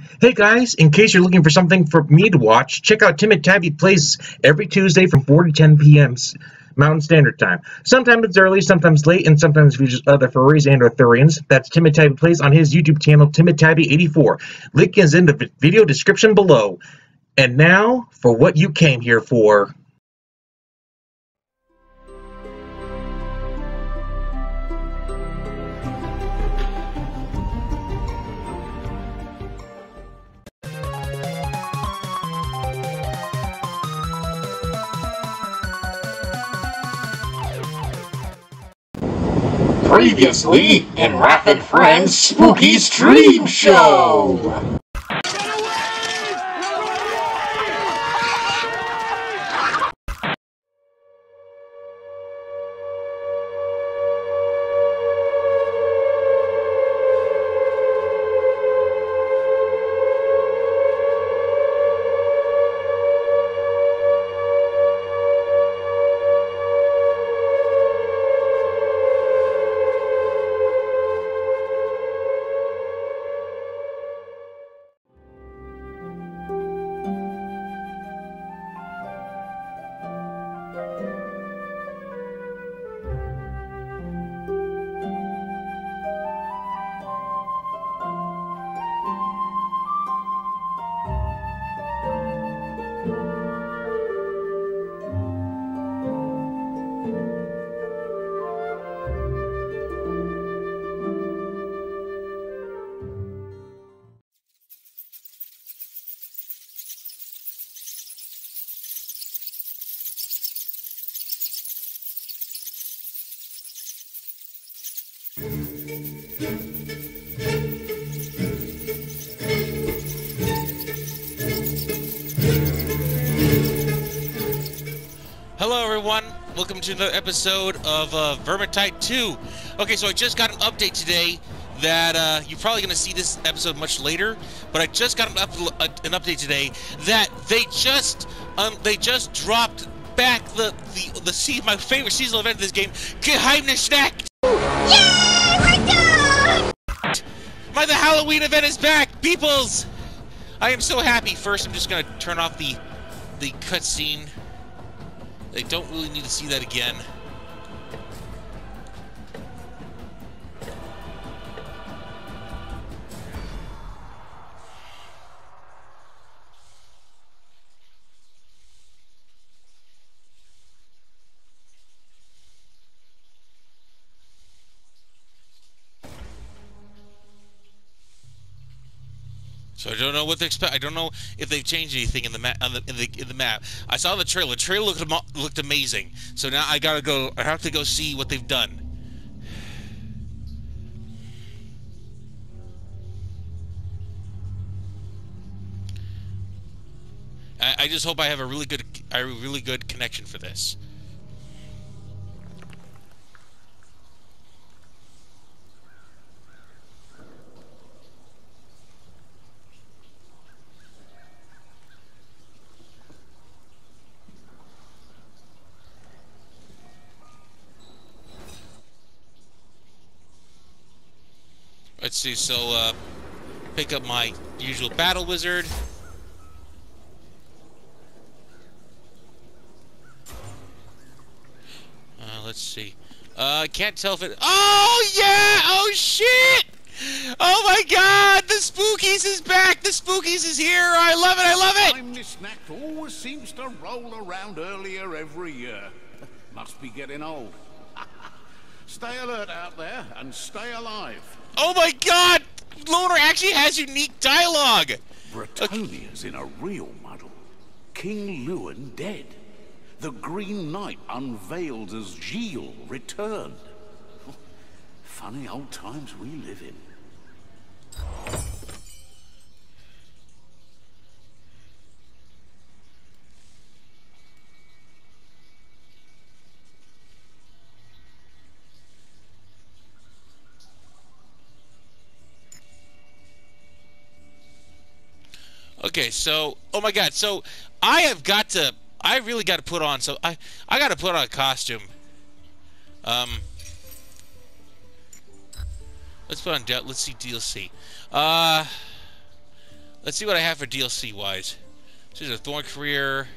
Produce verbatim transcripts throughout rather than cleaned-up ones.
Hey guys, in case you're looking for something for me to watch, check out Timid Tabby Plays every Tuesday from four to ten p m Mountain Standard Time. Sometimes it's early, sometimes late, and sometimes features other furries and Arthurians. That's Timid Tabby Plays on his YouTube channel, Timid Tabby eighty-four. Link is in the video description below. And now, for what you came here for. Previously in Rapid Friends Spooky Stream Show! Hello everyone, welcome to another episode of uh, Vermintide two. Okay, so I just got an update today that uh, you're probably going to see this episode much later, but I just got an, up, uh, an update today that they just um, they just dropped back the the the se my favorite seasonal event of this game, Geheimnis Nacht. Yay! We're done! My the Halloween event is back, peoples! I am so happy. First, I'm just going to turn off the the cutscene. I don't really need to see that again. So I don't know what to expect. I don't know if they've changed anything in the map. In the, in the map, I saw the trailer. The trailer looked looked amazing. So now I gotta go. I have to go see what they've done. I, I just hope I have a really good, a really good connection for this. Let's see, so, uh, pick up my usual battle wizard. Uh, let's see. Uh, I can't tell if it... Oh, yeah! Oh, shit! Oh, my God! The Spookies is back! The Spookies is here! I love it! I love it! Geheimnis Nacht always seems to roll around earlier every year. Must be getting old. Stay alert out there and stay alive. Oh my God! Loner actually has unique dialogue! Bretonia's in a real muddle. King Lewin dead. The Green Knight unveiled as Gilles returned. Funny old times we live in. Okay, so, oh my God, so I have got to, I really got to put on, so I, I got to put on a costume. Um, let's put on, let's see D L C. Uh, Let's see what I have for D L C wise. So there's a Thorn Career.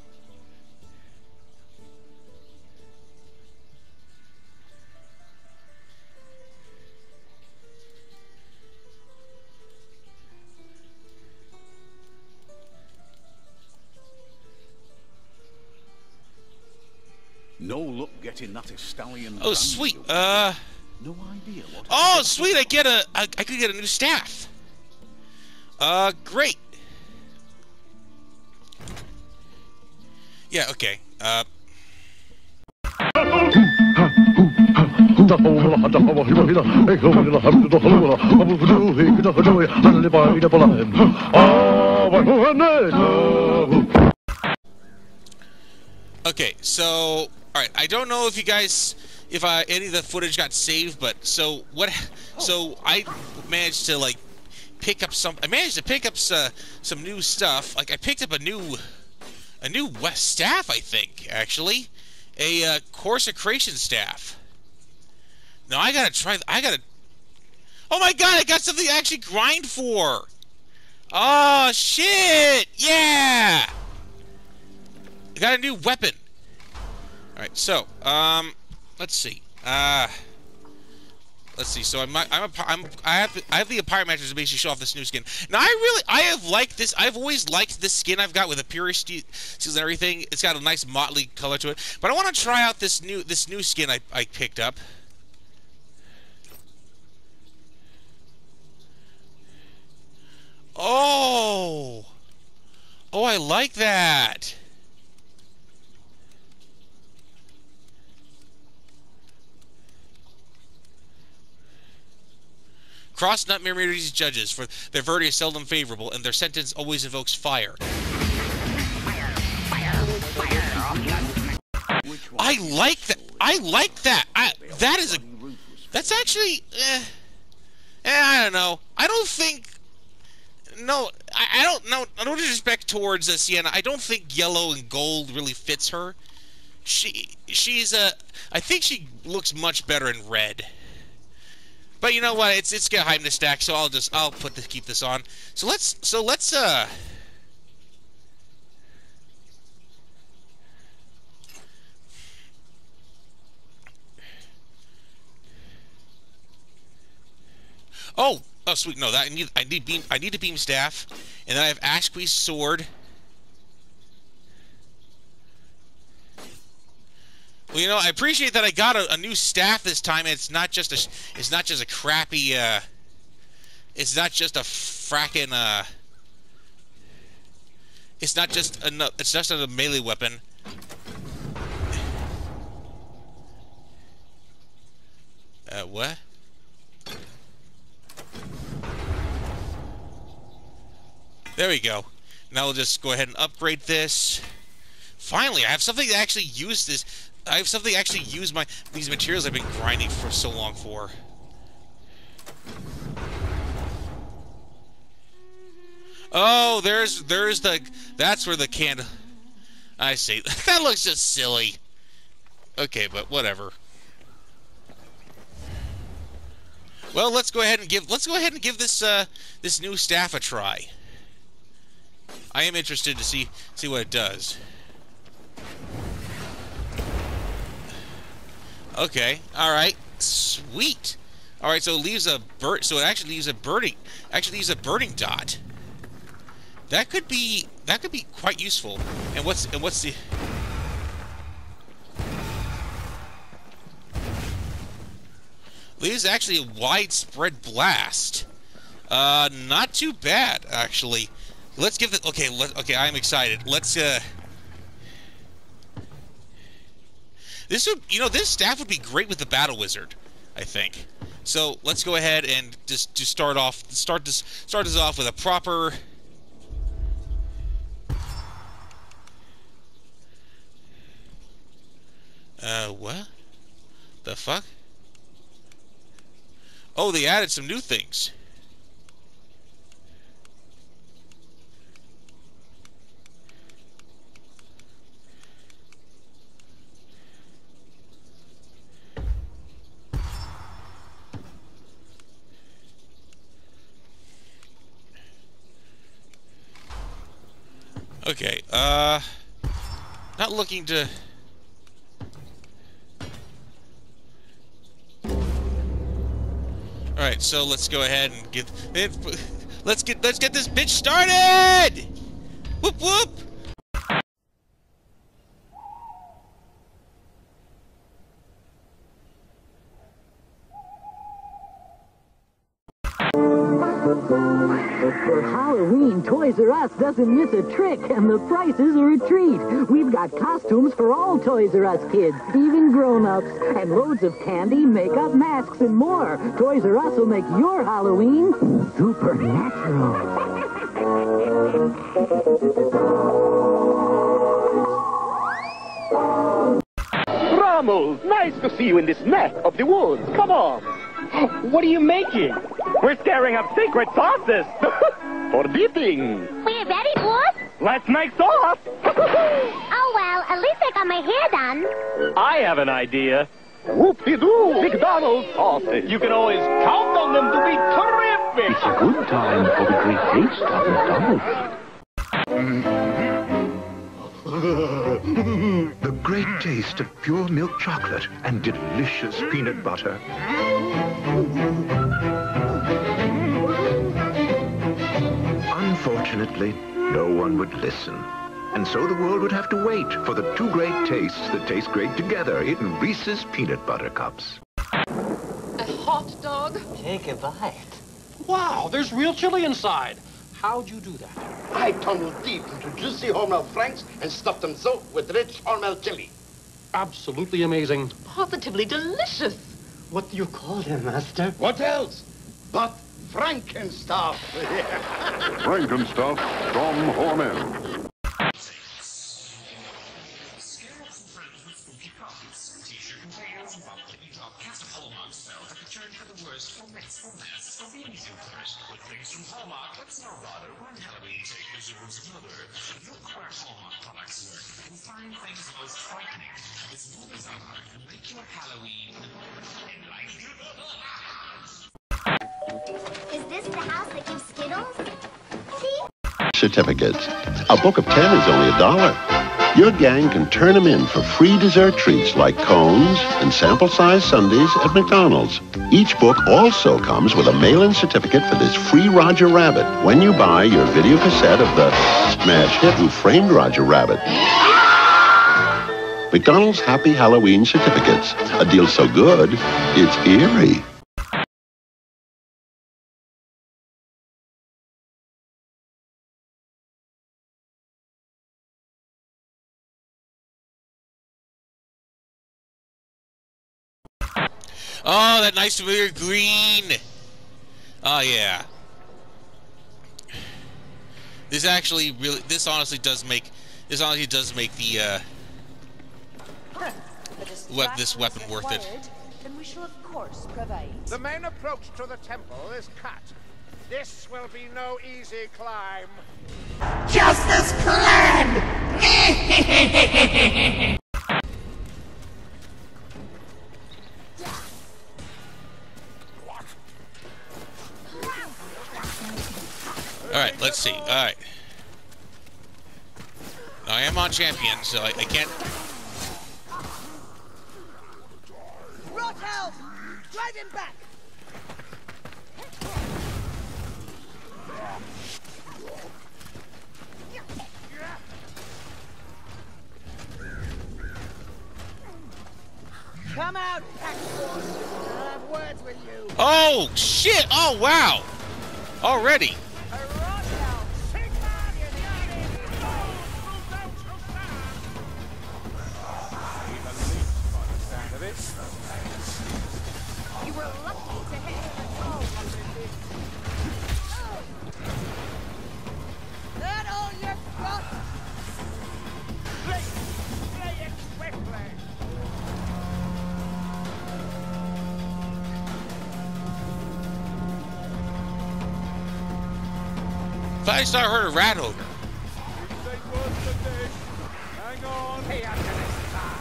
No luck getting that stallion. Oh, sweet. Uh. No idea what. Oh, sweet. I get a. I, I could get a new staff. Uh, great. Yeah. Okay. Uh. Okay. So. All right, I don't know if you guys, if uh, any of the footage got saved, but so what? So I managed to like pick up some. I managed to pick up uh, some new stuff. Like I picked up a new, a new West staff. I think actually, a uh, Consecration staff. Now I gotta try. I gotta. Oh my God! I got something to actually grind for. Oh shit! Yeah! I got a new weapon. Alright, so, um, let's see. Uh, let's see. So I'm, I'm, a, I'm, I have, I have the Pirate Masters to basically show off this new skin. Now I really, I have liked this. I've always liked this skin I've got with the purist seals and everything. It's got a nice motley color to it. But I want to try out this new, this new skin I, I picked up. Oh, oh, I like that. Cross Nut Mirrors judges, for their verdict is seldom favorable, and their sentence always invokes fire. I like that. I like that. I, that is a. That's actually. Eh, eh, I don't know. I don't think. No, I, I don't know. I don't disrespect towards uh, Sienna. I don't think yellow and gold really fits her. She, she's a. I think she looks much better in red. But you know what? It's it's got hype in the stack, so I'll just I'll put the keep this on. So let's so let's uh. Oh, oh sweet. No, that I need I need beam I need a beam staff, and then I have Ash Queen's sword. Well, you know, I appreciate that I got a, a new staff this time. And it's not just a, it's not just a crappy, uh, it's not just a frackin', uh, it's not just a, it's just a melee weapon. Uh, what? There we go. Now we'll just go ahead and upgrade this. Finally, I have something to actually use this. I have something to actually use my these materials I've been grinding for so long for. Oh, there's there's the that's where the candle. I see. That looks just silly. Okay, but whatever. Well, let's go ahead and give let's go ahead and give this uh this new staff a try. I am interested to see see what it does. Okay, alright, sweet. Alright, so it leaves a bird, so it actually leaves a birding, actually leaves a birding dot. That could be, that could be quite useful. And what's, and what's the... Leaves actually a widespread blast. Uh, not too bad, actually. Let's give it, okay, let, okay, I'm excited. Let's, uh... This would, you know, this staff would be great with the Battle Wizard, I think. So let's go ahead and just just start off, start this, start this off with a proper. Uh, what? The fuck? Oh, they added some new things. Okay, uh... not looking to... Alright, so let's go ahead and get... Let's get let's get this bitch started! Whoop whoop! For Halloween, Toys R Us doesn't miss a trick, and the prices are a treat. We've got costumes for all Toys R Us kids, even grown-ups, and loads of candy, makeup, masks, and more. Toys R Us will make your Halloween supernatural. Ramos, nice to see you in this neck of the woods. Come on. What are you making? We're stirring up secret sauces for dipping. We're ready, boss. Let's make sauce. Oh, well, at least I got my hair done. I have an idea. Whoop-de-doo, McDonald's sauces. You can always count on them to be terrific. It's a good time for the great taste of McDonald's. The great taste of pure milk chocolate and delicious peanut butter. Unfortunately, no one would listen. And so the world would have to wait for the two great tastes that taste great together in Reese's Peanut Butter Cups. A hot dog? Take a bite. Wow, there's real chili inside. How'd you do that? I tunneled deep into juicy Hormel Franks and stuffed them so with rich Hormel chili. Absolutely amazing. Positively delicious. What do you call them, Master? What else but Frankenstuff? Frankenstuff from Hormel. Is this the house that gives Skittles? Certificates. A book of ten is only a dollar. Your gang can turn them in for free dessert treats like cones and sample-sized sundaes at McDonald's. Each book also comes with a mail-in certificate for this free Roger Rabbit when you buy your video cassette of the smash hit Who Framed Roger Rabbit. McDonald's Happy Halloween certificates. A deal so good, it's eerie. Oh, that nice familiar green. Oh, yeah. This actually really, this honestly does make, this honestly does make the, uh, we this weapon worth it. Then we shall of course provide. The main approach to the temple is cut. This will be no easy climb. Justice Clan! Alright, let's see. Alright. I am on champion, so I, I can't... Rothelm! Drive him back! Come out, Paxforce! I'll have words with you! Oh, shit! Oh, wow! Already! You were lucky to hit him at all, that all you've got? Play, play it swiftly. Five star heard a rat ogre. Hang on. Hey, I'm gonna start.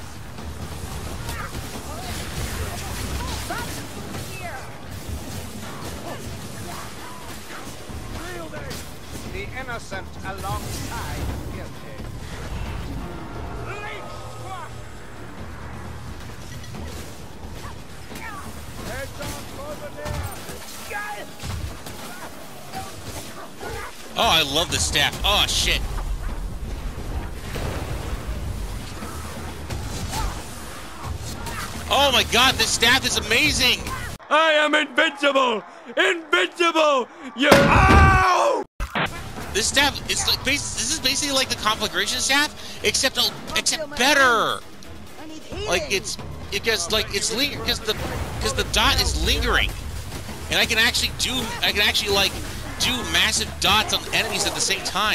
The innocent alongside the guilty. Leech squash! Heads on over there! Oh, I love the staff. Oh, shit. Oh my god, this staff is amazing! I am invincible! Invincible! You Ow! This staff is like bas this is basically like the conflagration staff, except a, except better. Like it's because like it's linger because the because the dot is lingering, and I can actually do I can actually like do massive dots on enemies at the same time.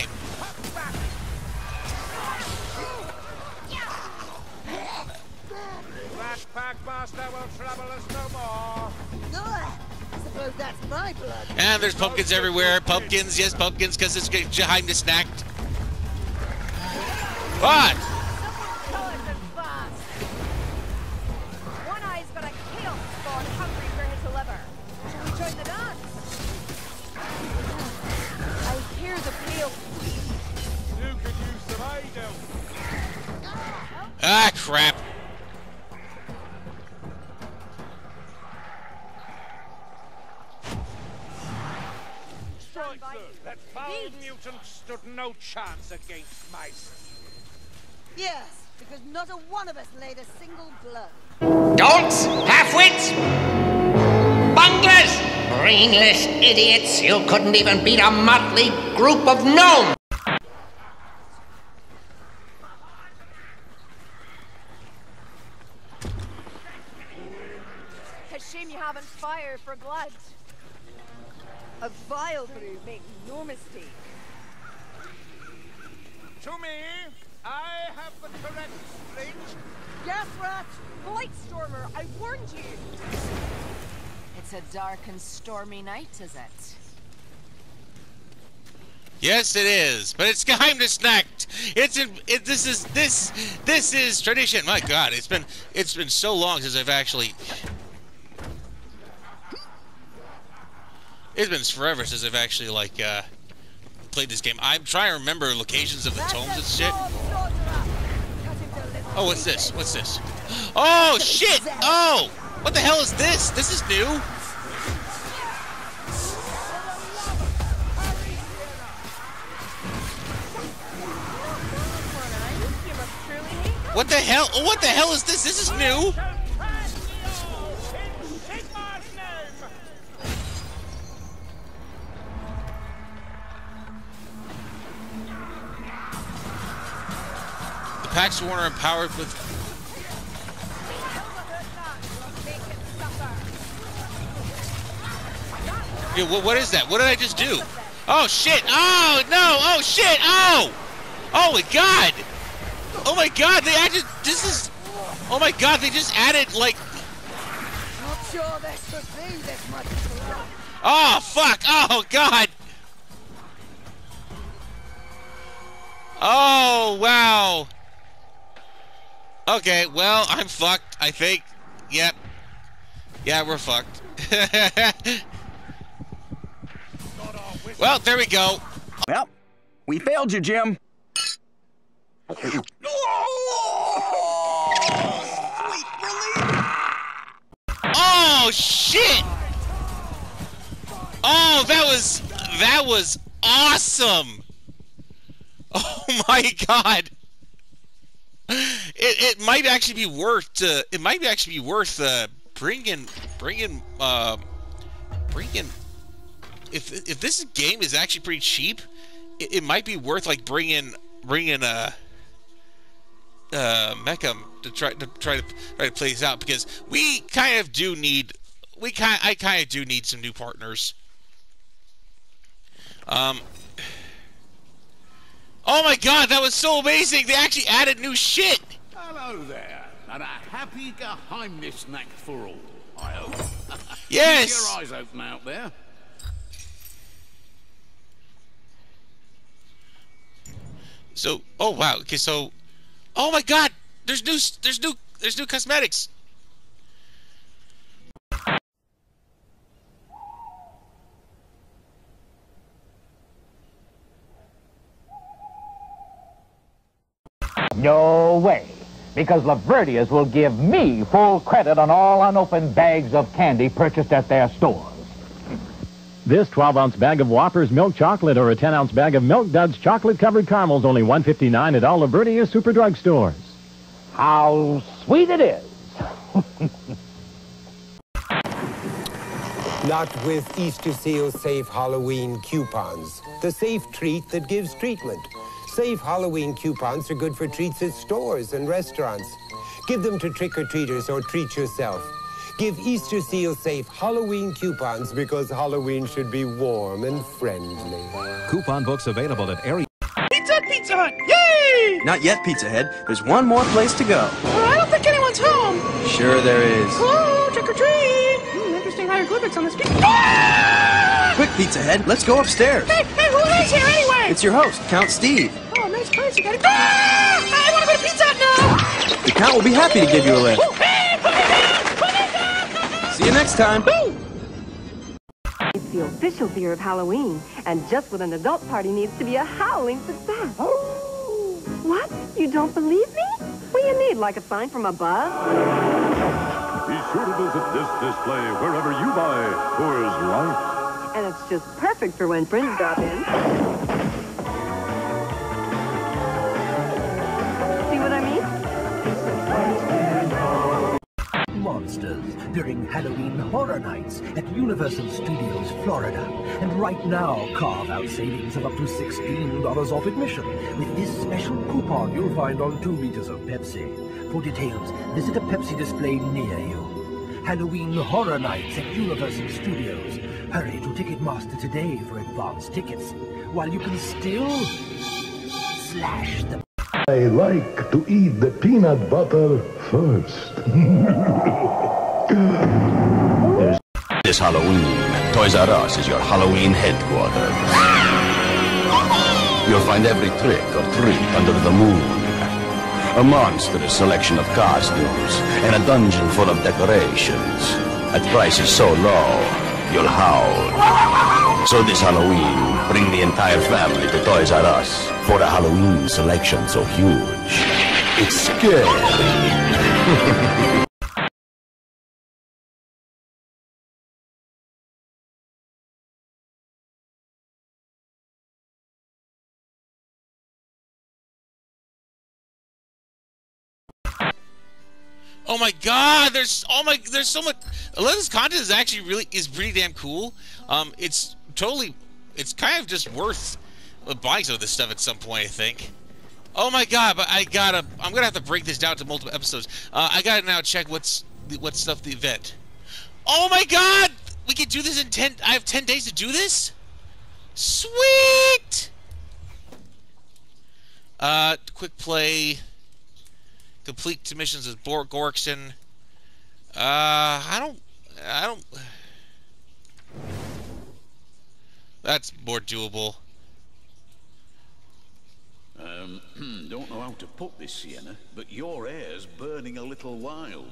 Packmaster will trouble us no more. I suppose that's my blood. And there's pumpkins everywhere. Pumpkins, yes, pumpkins, because it's behind the snack. What? One eye's got a chaos spawn hungry for his liver. Shall we join the dance? I hear the pale. You could use some aid. Ah, crap. That foul mutant stood no chance against mice. Yes, because not a one of us laid a single blow. Dolts! Halfwits! Bunglers! Brainless idiots! You couldn't even beat a motley group of gnomes! A shame you haven't fire for blood. A vile brew makes no mistake. To me, I have the correct strength. Yes, Rat! Blightstormer, I warned you! It's a dark and stormy night, is it? Yes, it is, but it's Geheimnisnacht. It's in, it, this is this this is tradition. My God, it's been it's been so long since I've actually. It's been forever since I've actually like uh, played this game. I'm trying to remember locations of the tomes and shit. Oh, what's this? What's this? Oh shit! Oh, what the hell is this? This is new. What the hell? Oh, what the hell is this? This is new. Pax Warner empowered with. Yeah, what, what is that? What did I just do? Oh shit! Oh no! Oh shit! Oh! Oh my god! Oh my god! They added. This is. Oh my god! They just added like. Not sure there should be this much. Oh fuck! Oh god! Oh wow! Okay, well, I'm fucked, I think. Yep. Yeah, we're fucked. Well, there we go. Well, we failed you, Jim. Oh, shit! Oh, that was... That was awesome! Oh, my God! It, it might actually be worth uh, it might actually be worth uh, bringing bringing uh, bringing if if this game is actually pretty cheap, it, it might be worth like bringing bringing uh, uh, Mecham to try to try to try to play this out, because we kind of do need we kind I kind of do need some new partners. Um. Oh my god, that was so amazing! They actually added new shit! Hello there, and a happy Geheimnisnacht for all, I hope. Yes! Keep your eyes open out there. So, oh wow, okay, so... Oh my god! There's new, there's new, there's new cosmetics! No way. Because Laverdius will give me full credit on all unopened bags of candy purchased at their stores. This twelve-ounce bag of Whoppers milk chocolate or a ten-ounce bag of Milk Duds chocolate-covered caramels only one fifty-nine at all Laverdius super drug stores. How sweet it is. Not with Easter Seal Safe Halloween coupons. The safe treat that gives treatment. Safe Halloween coupons are good for treats at stores and restaurants. Give them to trick-or-treaters or treat yourself. Give Easter Seal Safe Halloween coupons because Halloween should be warm and friendly. Coupon books available at area... Pizza, Pizza Hut! Yay! Not yet, Pizza Head. There's one more place to go. Well, I don't think anyone's home. Sure there is. Hello, trick-or-treat! Hmm, interesting hieroglyphics on the street. Ah! Quick, Pizza Head, let's go upstairs. Hey, hey, who is here anyway? It's your host, Count Steve. Oh, nice place. You got it. Ah! I want to go to Pizza Hut now! The Count will be happy to give you a lift. Oh, hey, put me down! Put me down! See you next time. It's the official beer of Halloween, and just what an adult party needs to be a howling success. What? You don't believe me? What do you need, like a sign from above? Be sure to visit this display wherever you buy Coors Light. And it's just perfect for when friends drop in. See what I mean? Monsters during Halloween Horror Nights at Universal Studios, Florida. And right now, carve out savings of up to sixteen dollars off admission with this special coupon you'll find on two liters of Pepsi. For details, visit a Pepsi display near you. Halloween Horror Nights at Universal Studios. Hurry to Ticketmaster today for advance tickets, while you can still slash the... I like to eat the peanut butter first. This Halloween, Toys R Us is your Halloween headquarters. You'll find every trick or treat under the moon. A monstrous selection of costumes and a dungeon full of decorations. At prices so low, you'll howl. So this Halloween, bring the entire family to Toys R Us for a Halloween selection so huge. It's scary. Oh my God! There's oh my there's so much. A lot of this content is actually really is pretty damn cool. Um, it's totally, it's kind of just worth buying some of this stuff at some point, I think. Oh my God! But I gotta, I'm gonna have to break this down to multiple episodes. Uh, I gotta now check what's what stuff the event. Oh my God! We can do this in ten. I have ten days to do this. Sweet. Uh, quick play. Complete missions with Bor Gorkson. Uh, I don't, I don't. That's more doable. Um, don't know how to put this, Sienna, but your hair's burning a little wild.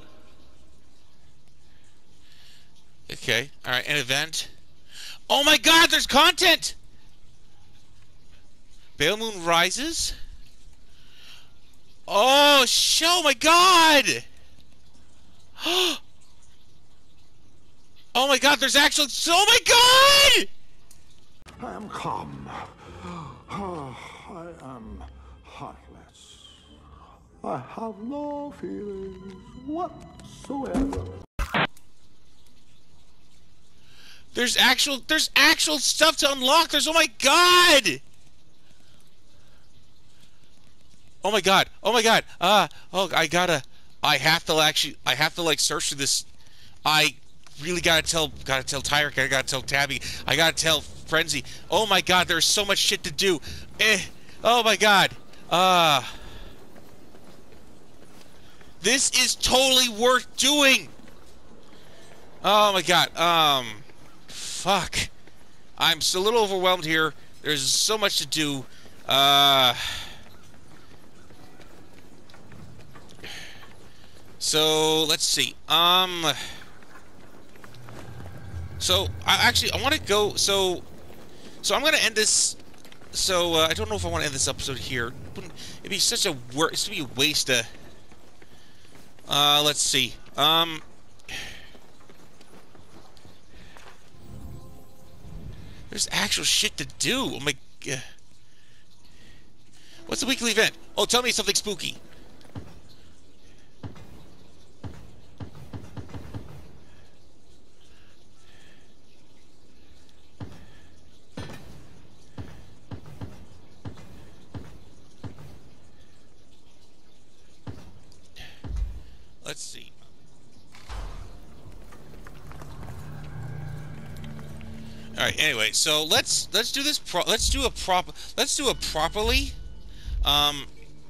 Okay, all right, an event. Oh my God, there's content. Pale Moon Rises. Oh, show my God! Oh my God, there's actually, oh my God! I am calm. Oh, I am heartless. I have no feelings whatsoever. There's actual, there's actual stuff to unlock. There's, oh my God! Oh my God! Oh my God! Ah! Uh, oh, I gotta. I have to actually. I have to like search for this. I really gotta tell. Gotta tell Tyrick. I gotta tell Tabby. I gotta tell Frenzy. Oh my God! There's so much shit to do. Eh. Oh my God. Ah. Uh, this is totally worth doing. Oh my God. Um. Fuck. I'm a little overwhelmed here. There's so much to do. Uh. So let's see. Um. So I actually I want to go. So, so I'm gonna end this so uh, I don't know if I want to end this episode here. It'd be such a wor It'd be a waste of. Uh, let's see. Um. There's actual shit to do. Oh my god. What's the weekly event? Oh, tell me something spooky. Let's see. All right. Anyway, so let's let's do this. Pro let's do a prop. Let's do it properly. Um.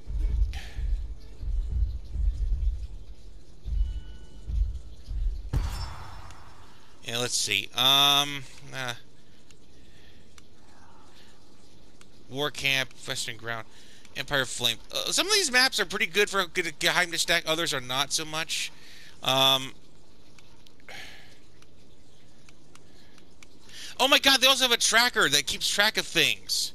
Yeah. Let's see. Um. Nah. War Camp, Western Ground, Empire Flame. Uh, some of these maps are pretty good for a good Geheimnis stack. Others are not so much. Um. Oh my god, they also have a tracker that keeps track of things.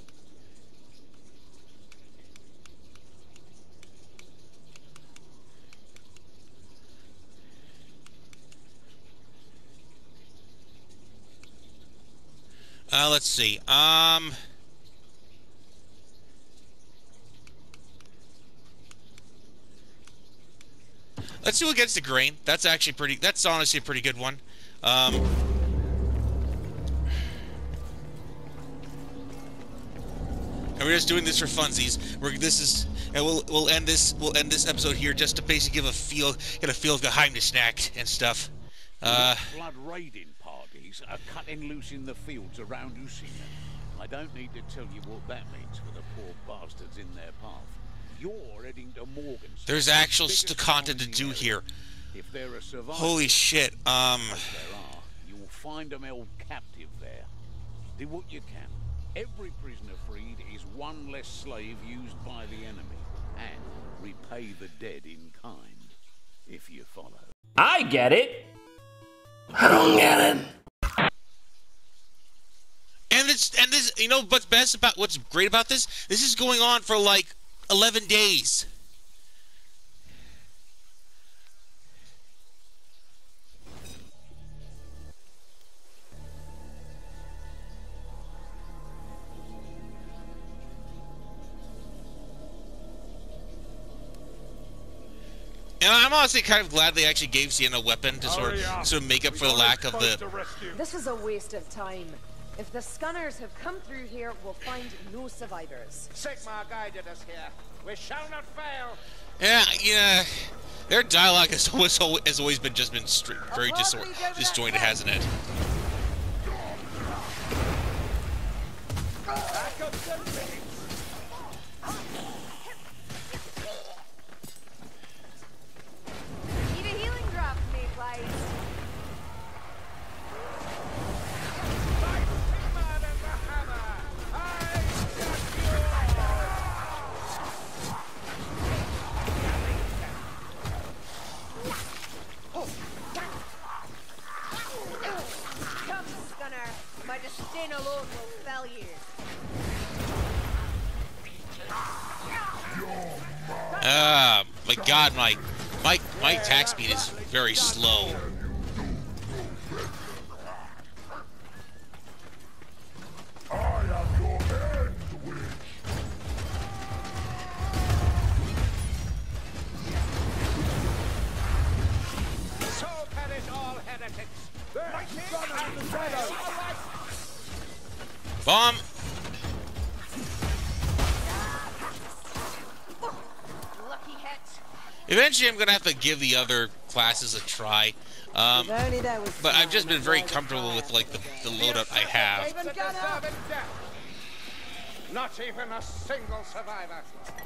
Uh, let's see. Um... Let's do Against the Grain. That's actually pretty... That's honestly a pretty good one. Um... And we're just doing this for funsies. We're this is, and we'll we'll end this we'll end this episode here just to basically give a feel get a feel of Geheimnis snack and stuff. Uh, Blood raiding parties are cutting loose in the fields around Usina. I don't need to tell you what that means for the poor bastards in their path. You're heading to Morgan's. There's actual content to do here. If there are survivors, holy shit! Um, there are. You'll find them held captive there. Do what you can. Every prisoner freed is one less slave used by the enemy, and repay the dead in kind, if you follow. I get it. I don't get it. And it's and this, you know, what's best about what's great about this? This is going on for like eleven days. And I'm honestly kind of glad they actually gave Sienna a weapon to sort of, sort of make up for the lack of the... This is a waste of time. If the Scanners have come through here, we'll find no survivors. Sigmar guided us here. We shall not fail. Yeah, yeah. Their dialogue has always, has always been just been very disjointed, hasn't it? Back up the Disdain alone will fell you. Ah, my god, my my my attack speed is very slow. So perish all heretics. Bomb! Lucky hit. Eventually, I'm gonna have to give the other classes a try. Um, but I've just been very comfortable with like the, the loadout I have. Not even a single survivor.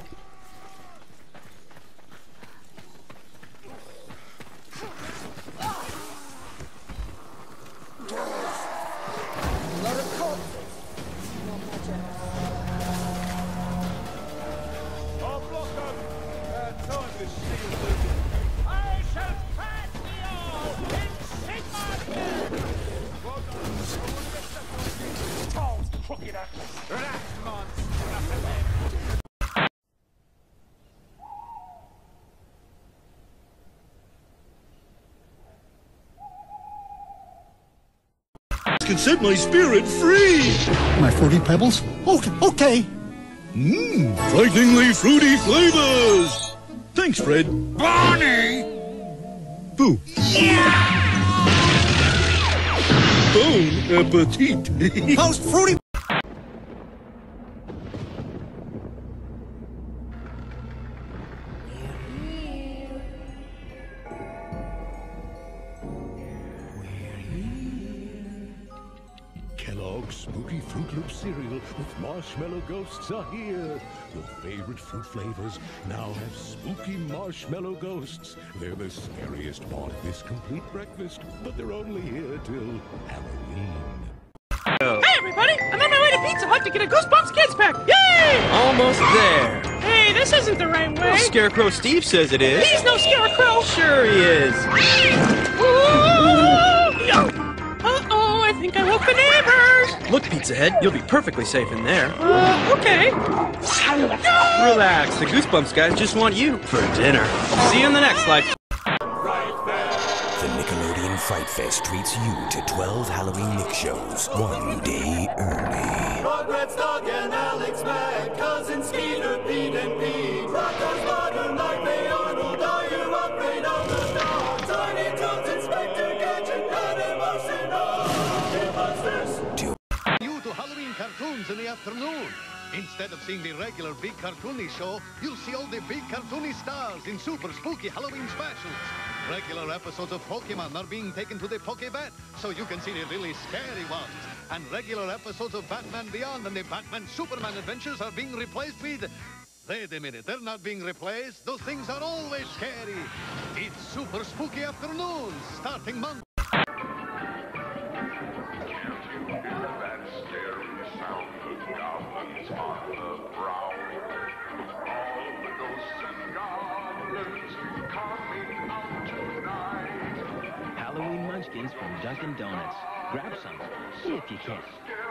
A lot of corpses. Not much else. I'll block them. Uh, time to steal I shall pass the all in Sigmar! Well done. Crooked atlas. can set my spirit free. My fruity pebbles? Okay. okay. Mmm, frighteningly fruity flavors. Thanks, Fred. Barney! Boo. Bon appetit. Toast fruity. Kellogg's Spooky Fruit Loop cereal with marshmallow ghosts are here. Your favorite fruit flavors now have spooky marshmallow ghosts. They're the scariest part of this complete breakfast, but they're only here till Halloween. Hey everybody! I'm on my way to Pizza Hut to get a Goosebumps Kids Pack! Yay! Almost there. Hey, this isn't the right way. Well, Scarecrow Steve says it is. He's no scarecrow! Sure he is. Uh-oh, I think I woke the neighbors! Look, Pizza Head, you'll be perfectly safe in there. Uh, okay. Relax, the Goosebumps guys just want you for dinner. See you in the next life. The Nickelodeon Fright Fest treats you to twelve Halloween Nick shows, one day early. Rugrats, Doug and Alex, Mac, Cousin Skeeter, Pete and Pete, Rocko's Modern Nightmare, Arnold, are you afraid of the dark? Tiny Toons, Inspector Gadget, Animal, Monsters. New to Halloween cartoons in the afternoon. Instead of seeing the regular big cartoony show, you'll see all the big cartoony stars in super spooky Halloween specials. Regular episodes of Pokemon are being taken to the Pokevet, so you can see the really scary ones. And regular episodes of Batman Beyond and the Batman Superman adventures are being replaced with... Wait a minute, they're not being replaced. Those things are always scary. It's Super Spooky Afternoons, starting Monday. Halloween Munchkins from Dunkin' Donuts. Grab some, if you can.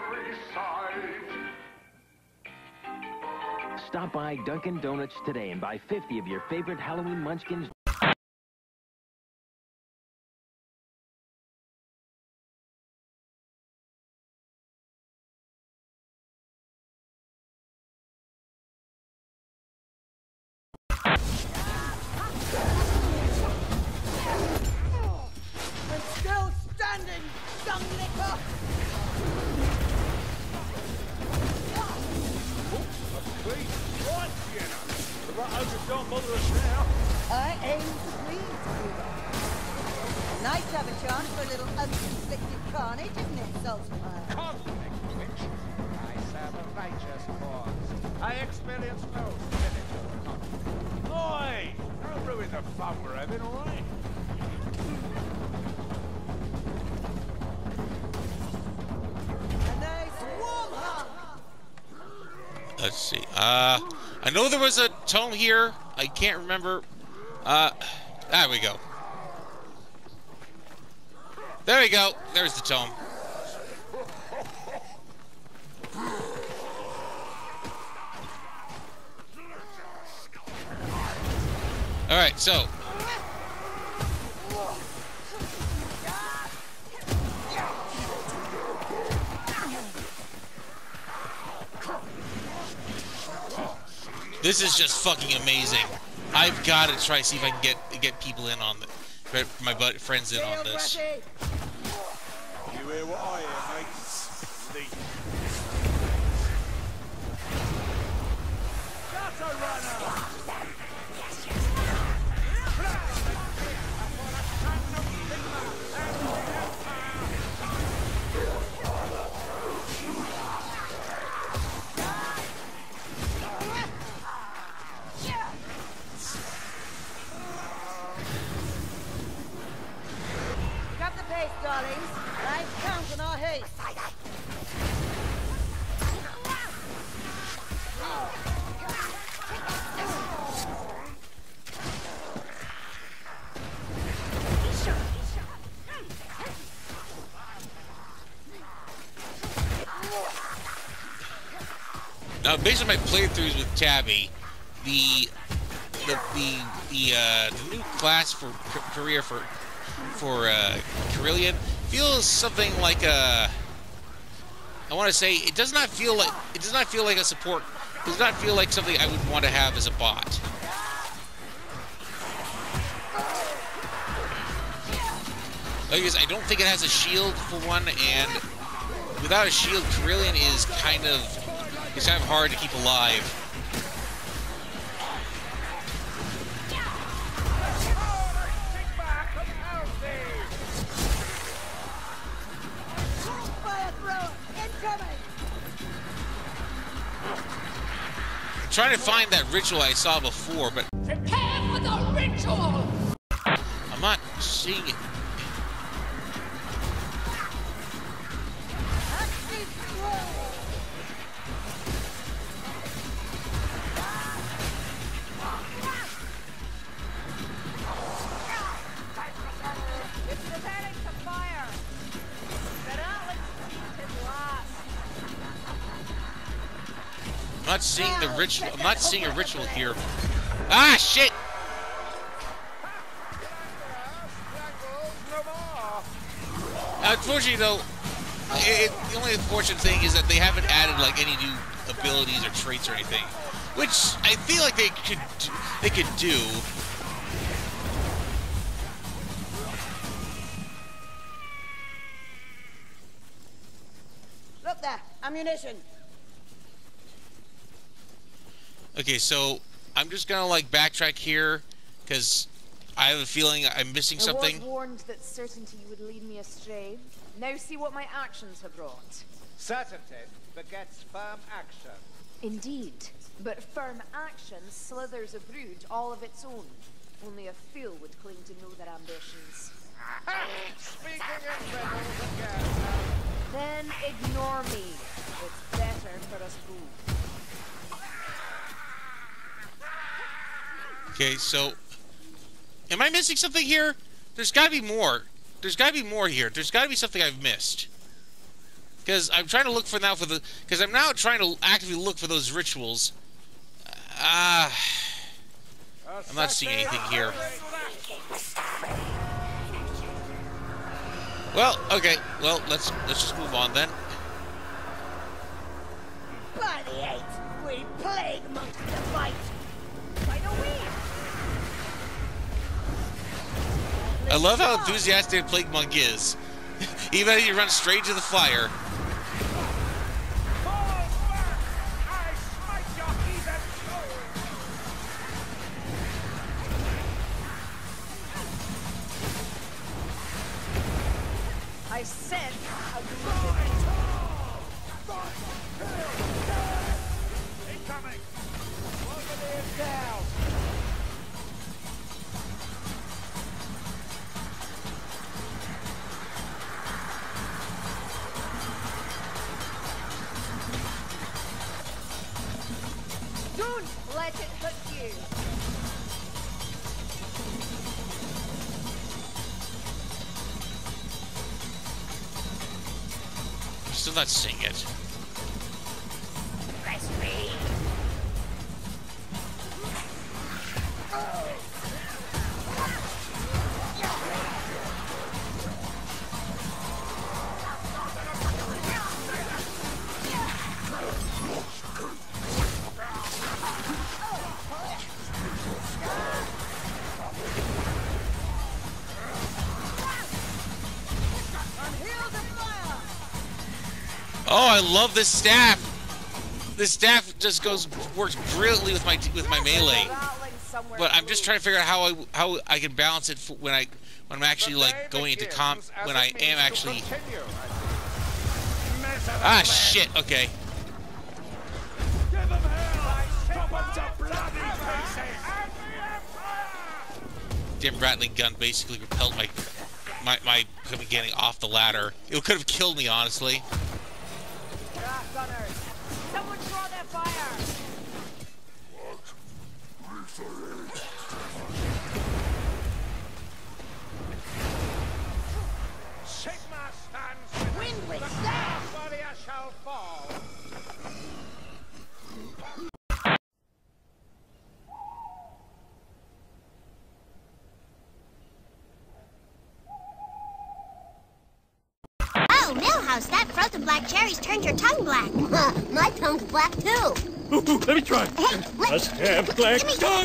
Stop by Dunkin' Donuts today and buy fifty of your favorite Halloween Munchkins. Still standing, dung licker! Right, Sienna. The Rattos don't bother us now. I aim to please you. Nice to have a chance for a little unconflicted carnage, isn't it, Saltzpyre? Conflict, witch. I serve a righteous cause. I experience no cynical conflict. Oi! Don't ruin the fun we're having, all right? Let's see. Uh, I know there was a tome here. I can't remember. Uh, there we go. There we go. There's the tome. All right, so. This is just fucking amazing. I've got to try to see if I can get get people in on the, get my buddy, friends in on this. You hear what I hear, mate? Sleep. Gutter runner! Grab the pace, darlings. I count on our haste. Now, based on my playthroughs with Tabby, the the the the, uh, the new class for career for for uh, Kerillian feels something like a I want to say it does not feel like it does not feel like a support. It does not feel like something I would want to have as a bot. Because I don't think it has a shield for one, and without a shield, Kerillian is kind of it's kind of hard to keep alive. I'm trying to find that ritual I saw before, but Prepare for the ritual! I'm not seeing it. It's preparing to fire. But Alex beat his last. I'm not seeing the ritual. I'm not seeing a ritual here. Ah, shit! Unfortunately, though, it, it, the only unfortunate thing is that they haven't added like any new abilities or traits or anything, which I feel like they could they could do. Look there, ammunition. Okay, so I'm just gonna like backtrack here because I have a feeling I'm missing something. I was warned that certainty would lead me astray. Now see what my actions have brought. Certainty begets firm action. Indeed, but firm action slithers a brood all of its own. Only a fool would claim to know their ambitions. Speaking in riddles again. Then ignore me. It's better for us both. Okay, so am I missing something here? There's got to be more. There's got to be more here. There's got to be something I've missed. Because I'm trying to look for now for the. Because I'm now trying to actively look for those rituals. Ah, uh, I'm not seeing anything here. Well, okay. Well, let's let's just move on then. By the eight, we plague monks to fight. By the way. I love how enthusiastic Plague Monk is. Even if you run straight to the fire. I sense a Incoming! Over down! Don't let it hit you. I'm still not seeing it. Press me. Oh, I love this staff. This staff just goes works brilliantly with my with my melee. But I'm just trying to figure out how I how I can balance it for when I when I'm actually like going into comp when I am actually. Ah shit. Okay. Dim Rattling gun basically repelled my my my getting off the ladder. It could have killed me, honestly. Gunners, someone draw their fire. Sigma stands. Wind with the that. warrior shall fall. Oh, Millhouse! house. That frozen black cherry's turned your tongue black. My tongue's black, too. Ooh, let me try. Hey, Must have black tongue.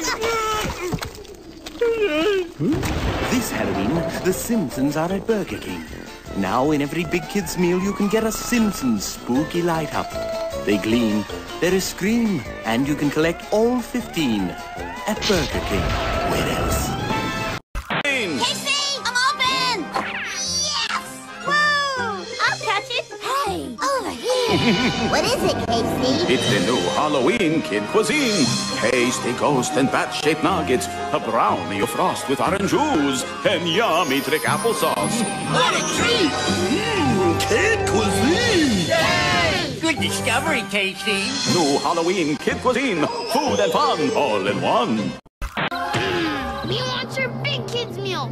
This Halloween, the Simpsons are at Burger King. Now in every Big Kids meal you can get a Simpsons spooky light up. They gleam, there is Scream, and you can collect all fifteen at Burger King. Where else? Casey, I'm open! Yes! Woo! I'll catch it. Hey, over here. What is it, Casey? It's the new Halloween Kid Cuisine. Tasty ghost and bat-shaped nuggets, a brownie of frost with orange ooze, and yummy trick applesauce. What a treat! Mmm, Kid Cuisine! Yay! Good discovery, Casey. New Halloween Kid Cuisine, food and fun all in one. Me wants your big kids meal.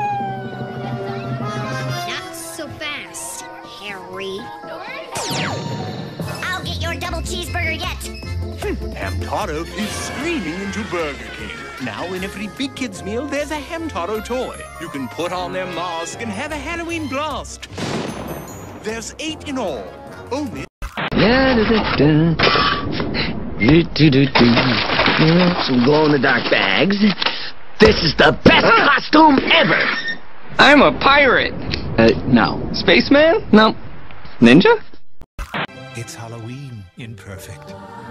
Not so fast, Harry. I'll get your double cheeseburger yet. Hamtaro is screaming into Burger King. Now in every Big Kids meal, there's a Hamtaro toy. You can put on their mask and have a Halloween blast. There's eight in all. Only... Some glow-in-the-dark bags. This is the best costume ever! I'm a pirate! Uh, no. Spaceman? No. Ninja? It's Halloween in Perfect.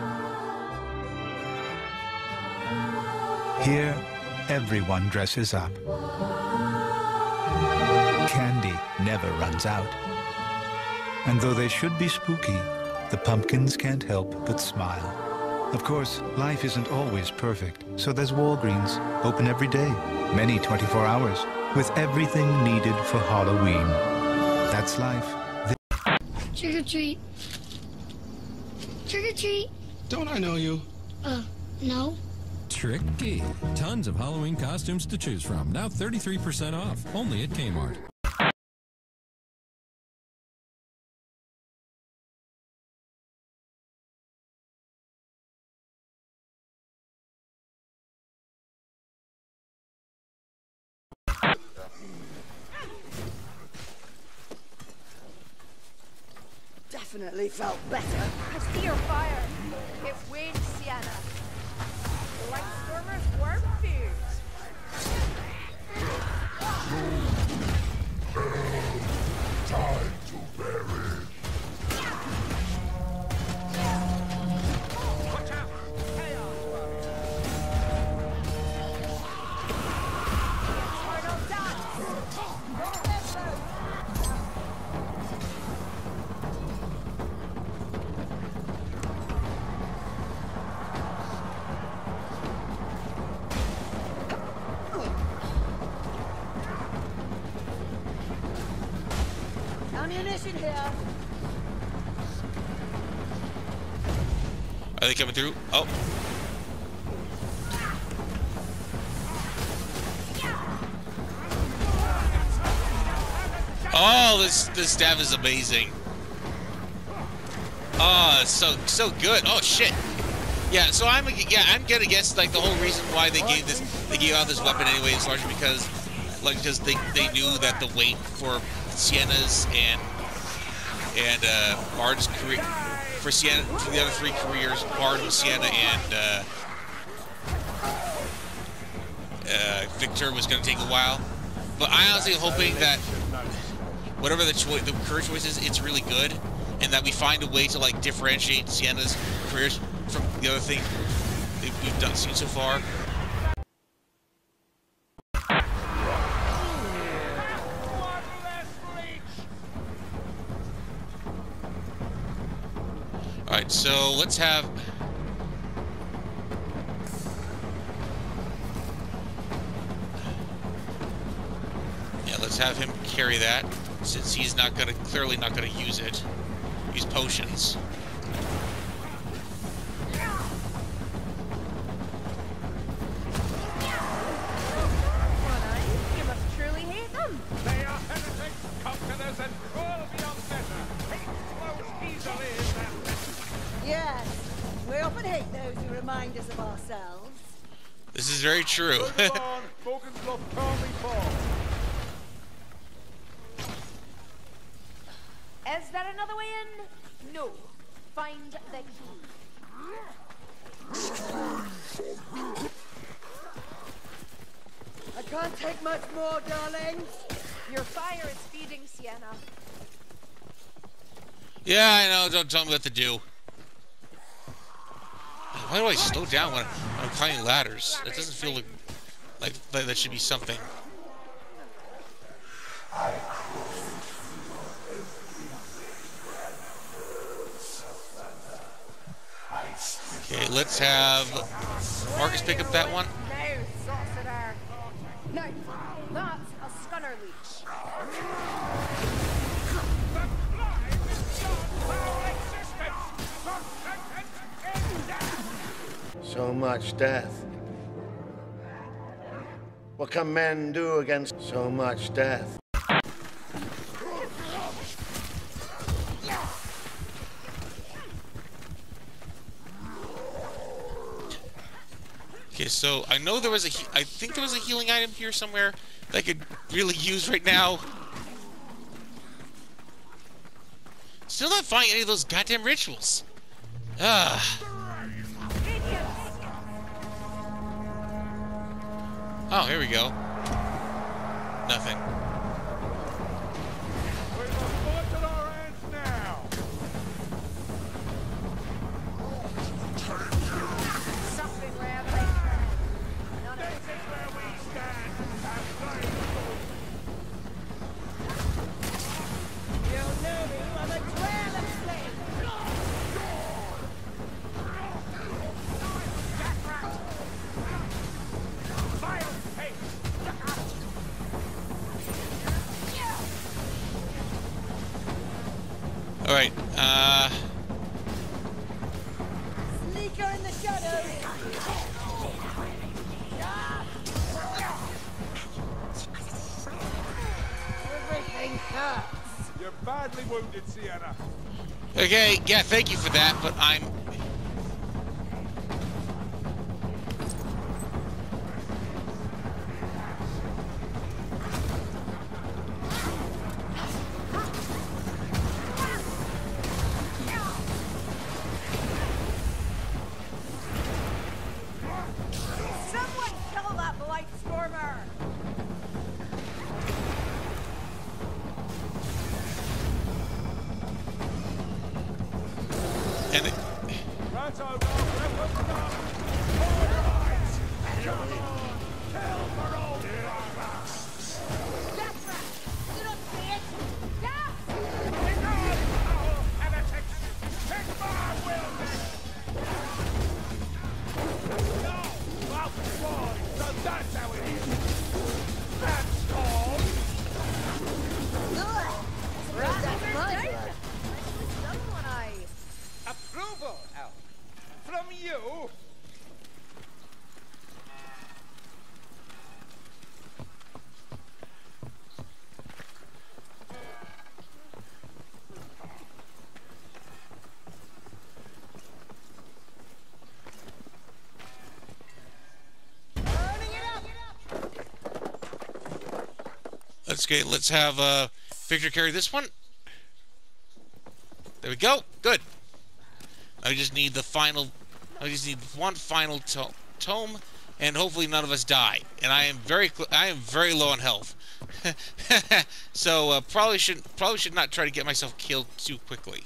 Here, everyone dresses up. Candy never runs out. And though they should be spooky, the pumpkins can't help but smile. Of course, life isn't always perfect, so there's Walgreens, open every day, many twenty-four hours, with everything needed for Halloween. That's life. Trick or treat. Trick or treat. Don't I know you? Uh, no. Tricky. Tons of Halloween costumes to choose from. Now thirty-three percent off. Only at Kmart. Definitely felt better. I see your fire. It wins, Sienna. The Lightstormers were fused. Time to bury. Watch out! Chaos Eternal dance. Ammunition here. Are they coming through? Oh. Oh, this this staff is amazing. Oh, it's so so good. Oh shit. Yeah, so I'm yeah I'm gonna guess like the whole reason why they gave this they gave out this weapon anyway is largely because like because they they knew that the wait for Sienna's and and uh, Bard's career for Sienna for the other three careers, Bard and Sienna and uh, uh, Victor was going to take a while. But I honestly hoping that whatever the choice, the career choice is, it's really good, and that we find a way to like differentiate Sienna's careers from the other thing that we've done seen so far. Alright, so let's have... Yeah, let's have him carry that, since he's not gonna, clearly not gonna use it. Use potions. You must truly hate them. They are heretics, conquerors, and cruel beyond measure. Hate flows easily in their flesh. Yes, we often hate those who remind us of ourselves. This is very true. Is there another way in? No. Find the key. I can't take much more, darlings. Your fire is feeding, Sienna. Yeah, I know. Don't tell me what to do. Why do I slow down when I'm climbing ladders? It doesn't feel like, like, like that should be something. Okay, let's have Marcus pick up that one. Now, sorcerer. Now, that's a scunner leech. So much death. What can men do against so much death? Okay, so I know there was a he I think there was a healing item here somewhere that I could really use right now. Still not finding any of those goddamn rituals. Ah. Oh, here we go. Nothing. Alright, uh... Sneaker in the shadows! Everything hurts! You're badly wounded, Sienna. Okay, yeah, thank you for that, but I'm... And it... Approval, Elf. From you. Let's get, let's have uh, Victor carry this one. There we go. Good. I just need the final. I just need one final to tome, and hopefully none of us die. And I am very, I am very low on health, so uh, probably should probably should not try to get myself killed too quickly.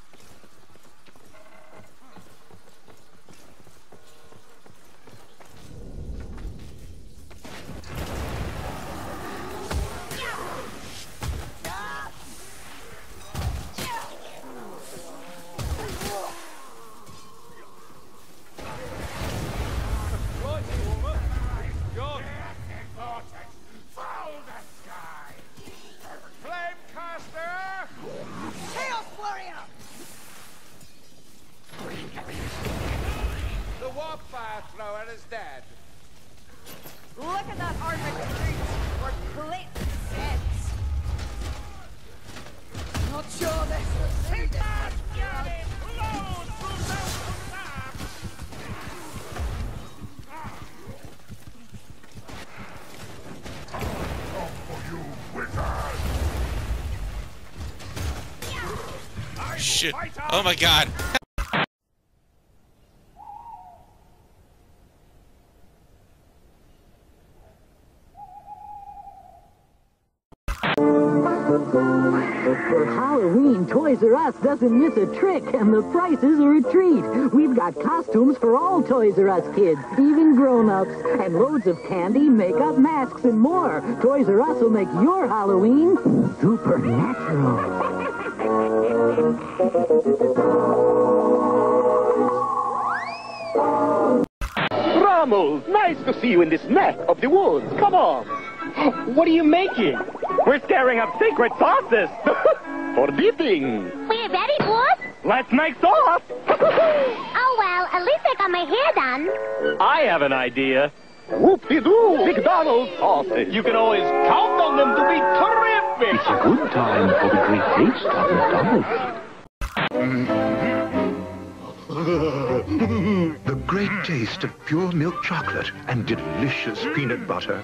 Is dead. Look at that armored brute. We're clipped heads. Not sure this will see this. shit. Oh my god. For Halloween, Toys R Us doesn't miss a trick, and the prices are a treat. We've got costumes for all Toys R Us kids, even grown-ups, and loads of candy, makeup, masks, and more. Toys R Us will make your Halloween supernatural. Rommel, nice to see you in this neck of the woods. Come on. What are you making? We're stirring up secret sauces for dipping. We're ready, boss. Let's make sauce. Oh, well, at least I got my hair done. I have an idea. Whoop-de-doo, McDonald's sauces. You can always count on them to be terrific. It's a good time for the great taste of McDonald's. The great taste of pure milk chocolate and delicious peanut butter.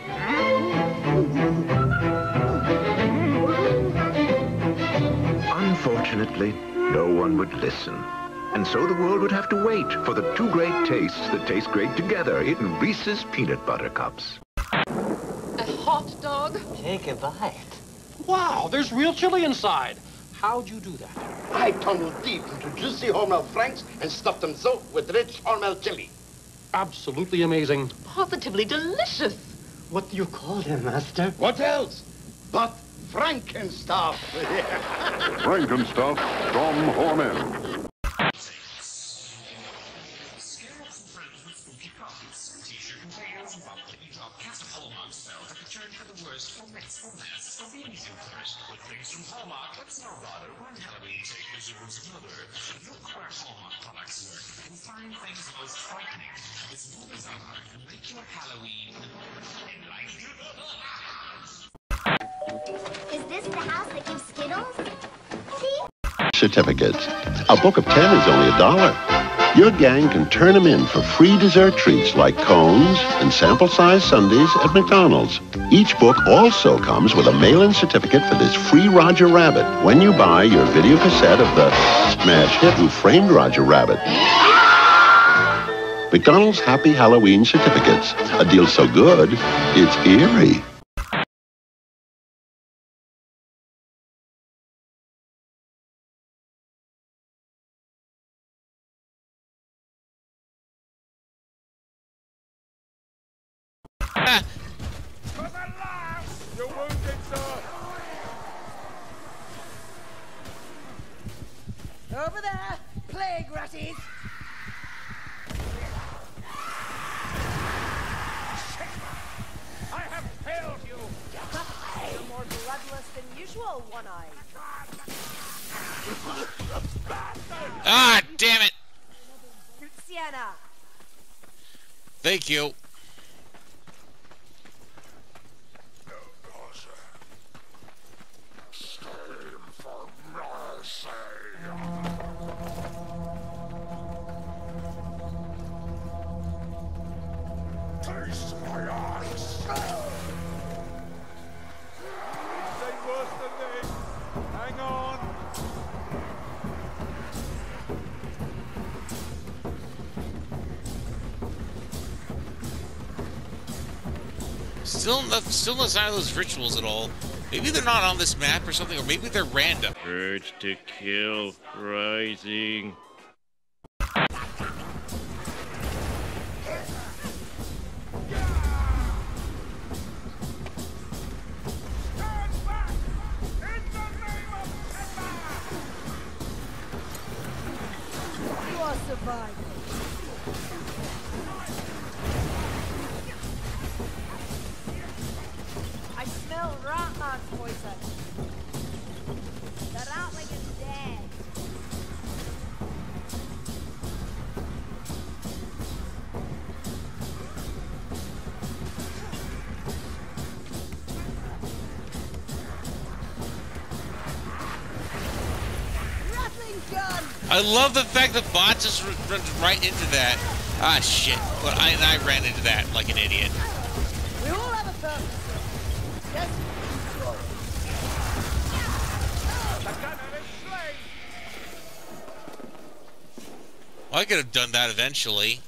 Unfortunately, no one would listen. And so the world would have to wait for the two great tastes that taste great together in Reese's Peanut Butter Cups. A hot dog? Take a bite. Wow, there's real chili inside. How'd you do that? I tunneled deep into juicy Hormel Franks and stuffed them so with rich Hormel chili. Absolutely amazing. Positively delicious. What do you call them, Master? What else but Frankenstuff? Frankenstuff from Hormel. Is this the house that gives Skittles? See? Certificates. A book of ten is only a dollar. Your gang can turn them in for free dessert treats like cones and sample-sized sundaes at McDonald's. Each book also comes with a mail-in certificate for this free Roger Rabbit when you buy your video cassette of the smash hit Who Framed Roger Rabbit. McDonald's Happy Halloween certificates. A deal so good, it's eerie. You're wounded, sir. Over there, plague ratties. I have failed you. You're more bloodless than usual, One-Eye. Ah, damn it! Sienna. Thank you. Taste my eyes. They worse than this. Hang on. Still, not, still not sign of those rituals at all. Maybe they're not on this map or something, or maybe they're random. Urge to kill rising. You are surviving. I smell Ratman's poison. The Ratling is dead. Rattling gun. I love the fact that bot just runs right into that. Ah, shit. But I, I ran into that like an idiot. We all have a purpose. Yes. The gunner is slain. I could have done that eventually.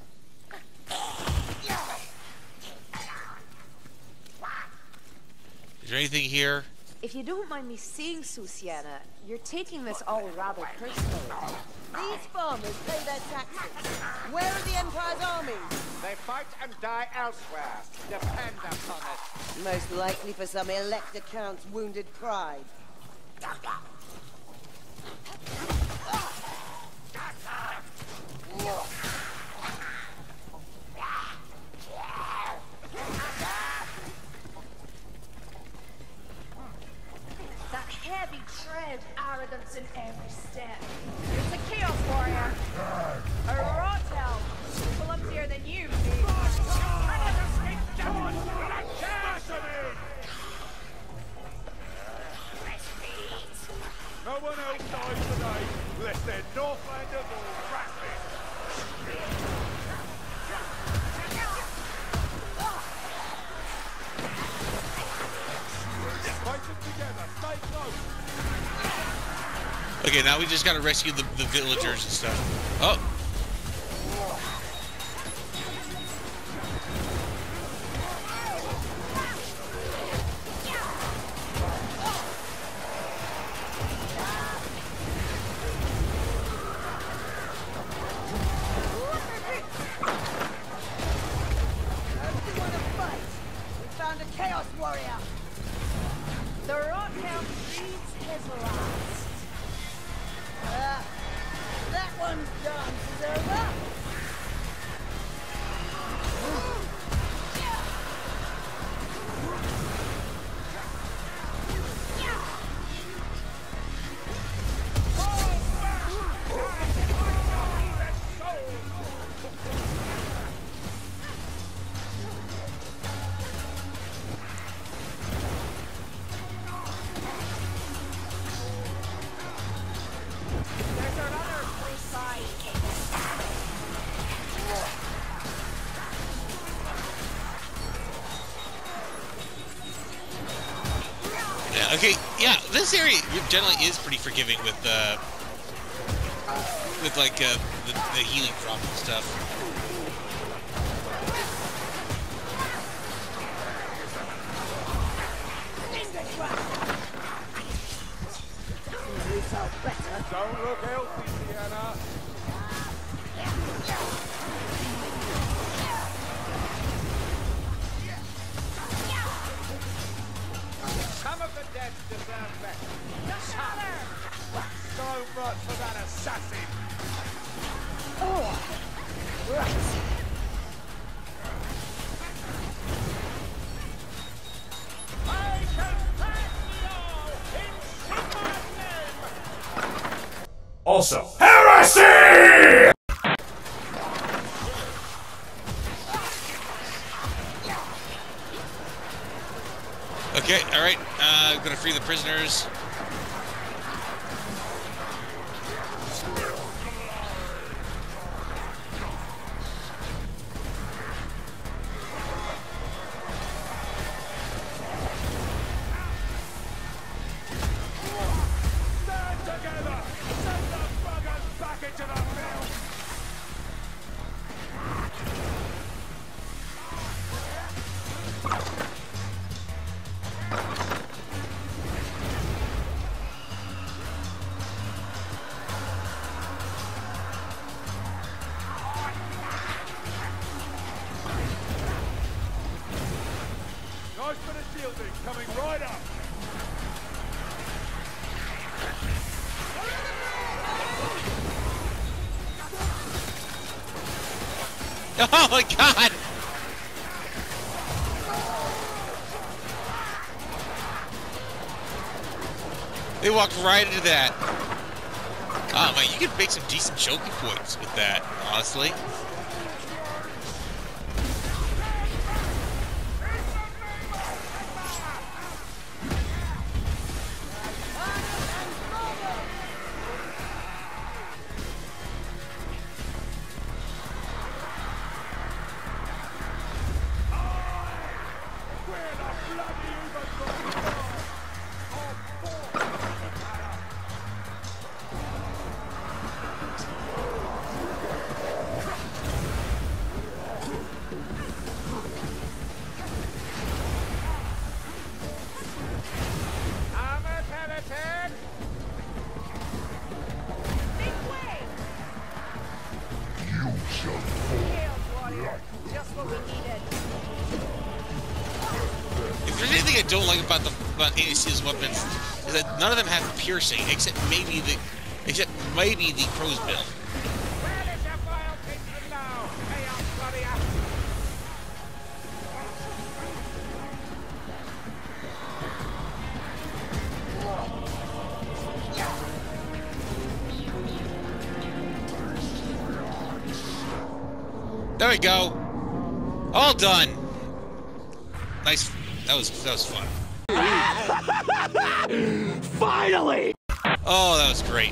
Is there anything here? If you don't mind me saying so, Sienna, you're taking this all rather personally. These farmers pay their taxes. Where are the Empire's armies? They fight and die elsewhere. Depend upon it. Most likely for some Elector Count's wounded pride. That heavy tread, arrogance in every step. It's a Chaos Warrior. A Rotel. Clumsier than you, see? No one else dies today, lest their Northlanders all rapid. Fight them together, stay close. Okay, now we just gotta rescue the, the villagers and stuff. Oh! Found a Chaos Warrior! The Rockhound breeds his last. Uh, that one's done, Zerba! Okay, yeah, this area generally is pretty forgiving with, uh, with like, uh, the, the healing drop and stuff. Don't look healthy, Sienna. Some of the dead deserve better. Some. So much for that assassin. Oh, right. I can pass the all in Sigmar's name. Also, heresy! Okay, alright, uh, I'm gonna free the prisoners. Stand together! Send the buggers back into the field! Nice bit of shielding coming right up! Oh my god! They walked right into that. Oh man, you could make some decent choking points with that, honestly. Just what we needed. If there's anything I don't like about the about A D C's weapons, is that none of them have piercing, except maybe the except maybe the crow's bill. Where is your vile kinsman now? Hey, I'll bloody up. There we go. All done. Nice. That was that was fun. Finally! Oh, that was great.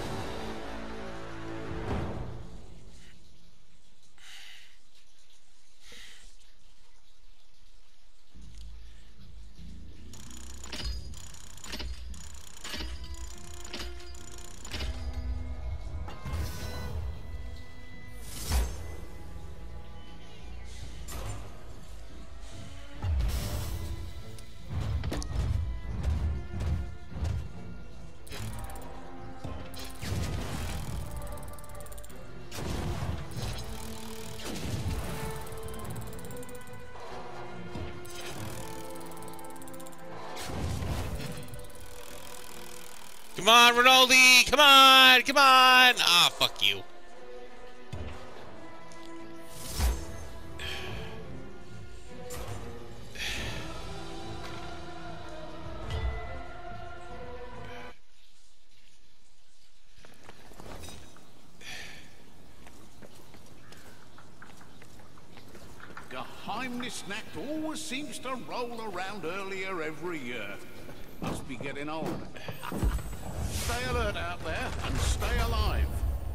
Come on, Rinaldi! Come on! Come on! Ah, fuck you. Geheimnisnacht always seems to roll around earlier every year. Must be getting on. Stay alert out there and stay alive.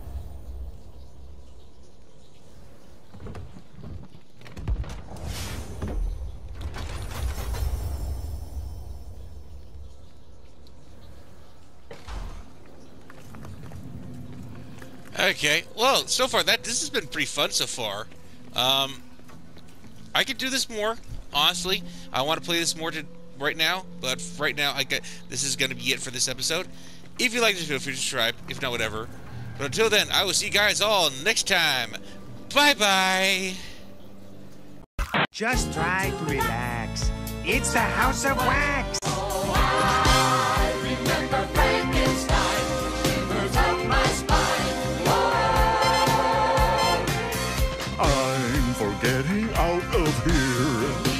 Okay, well, so far that this has been pretty fun so far. Um, I could do this more, honestly. I want to play this more to right now, but right now I get this is going to be it for this episode. If you like this video, feel free to subscribe. If not, whatever. But until then, I will see you guys all next time. Bye bye. Just try to relax. It's the House of Wax. I remember Frankenstein, shivers up my spine. Oh. I'm for getting out of here.